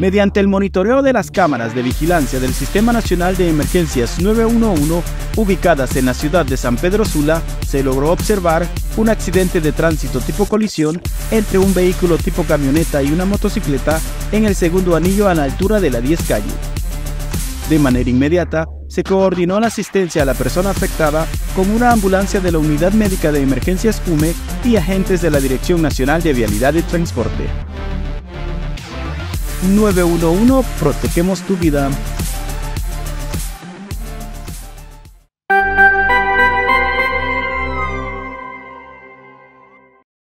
Mediante el monitoreo de las cámaras de vigilancia del Sistema Nacional de Emergencias 911, ubicadas en la ciudad de San Pedro Sula, se logró observar un accidente de tránsito tipo colisión entre un vehículo tipo camioneta y una motocicleta en el segundo anillo a la altura de la 10 calle. De manera inmediata, se coordinó la asistencia a la persona afectada con una ambulancia de la Unidad Médica de Emergencias UME y agentes de la Dirección Nacional de Vialidad y Transporte. 911, protegemos tu vida.